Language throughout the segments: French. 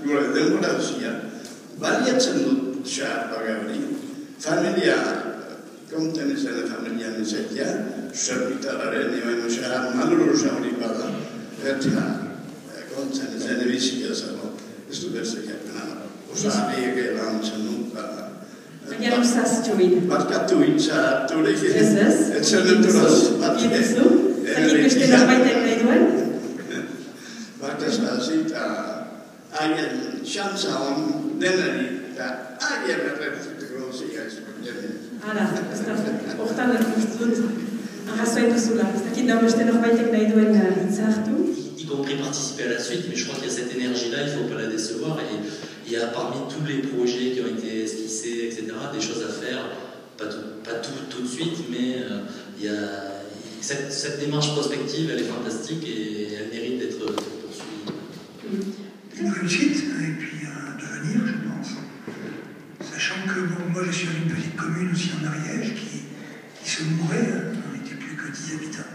gure denborazia baliatzen dut xarpaga hori. Familia, konten izan familian izatea, zerbitararen nioen xar malurruza hori bada, eta konten izan ebizia zano, ez du berzekapena, osabiek erantzen dut, Baina usaztxoin. Barkatu itxarturik. Ez. Etzen enturaz. Ietezu? Zakit beste norbaitek nahi duen? Barkaz bazit, haien xantza hon denari, eta haien errepzuteko zia izan. Hala, ez da, hortan dut, arrazoen duzula. Zakit beste norbaitek nahi duen itzartu? Y compris participer à la suite, mais je crois qu'il y a cette énergie-là, il ne faut pas la décevoir. Et il y a parmi tous les projets qui ont été esquissés, etc., des choses à faire, pas tout de suite, mais il y a cette démarche prospective, elle est fantastique et elle mérite d'être poursuivie. Une réussite, et puis un devenir, je pense. Sachant que bon, moi je suis dans une petite commune aussi en Ariège qui se mourait, on n'était plus que 10 habitants.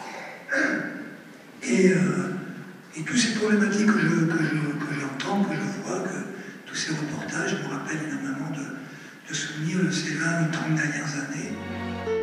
Et toutes ces problématiques que j'entends, que je vois, que tous ces reportages me rappellent énormément de souvenirs de ces 20 ou 30 dernières années.